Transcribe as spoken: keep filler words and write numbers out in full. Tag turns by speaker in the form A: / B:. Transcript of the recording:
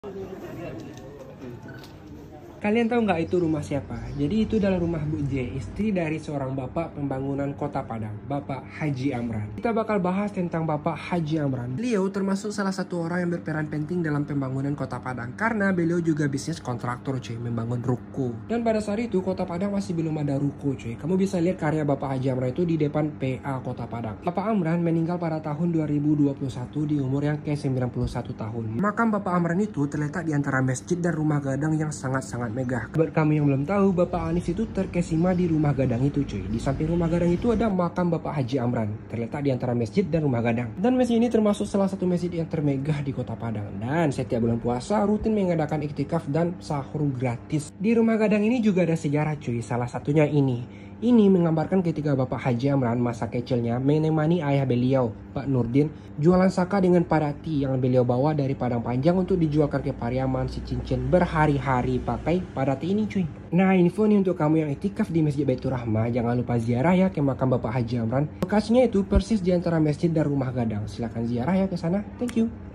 A: Kalian tahu nggak itu rumah siapa? Jadi itu adalah rumah Bu J, istri dari seorang bapak pembangunan Kota Padang, Bapak Haji Amran. Kita bakal bahas tentang Bapak Haji Amran. Beliau termasuk salah satu orang yang berperan penting dalam pembangunan Kota Padang, karena beliau juga bisnis kontraktor cuy, membangun ruko. Dan pada saat itu Kota Padang masih belum ada ruko cuy. Kamu bisa lihat karya Bapak Haji Amran itu di depan P A Kota Padang. Bapak Amran meninggal pada tahun dua ribu dua puluh satu di umur yang ke sembilan puluh satu tahun. Makam Bapak Amran itu terletak di antara masjid dan rumah gadang yang sangat-sangat megah. Buat kamu yang belum tahu, Bapak Anies itu terkesima di rumah gadang itu cuy. Di samping rumah gadang itu ada makam Bapak Haji Amran, terletak di antara masjid dan rumah gadang. Dan masjid ini termasuk salah satu masjid yang termegah di Kota Padang. Dan setiap bulan puasa rutin mengadakan iktikaf dan sahur gratis. Di rumah gadang ini juga ada sejarah cuy, salah satunya ini. Ini menggambarkan ketika Bapak Haji Amran masa kecilnya menemani ayah beliau, Pak Nurdin, jualan saka dengan padati yang beliau bawa dari Padang Panjang untuk dijualkan ke Pariaman, si cincin berhari-hari pakai padati ini cuy. Nah, info nih untuk kamu yang iktikaf di Masjid Baitur Rahmah, jangan lupa ziarah ya ke makam Bapak Haji Amran. Lokasinya itu persis di antara masjid dan rumah gadang. Silahkan ziarah ya ke sana. Thank you.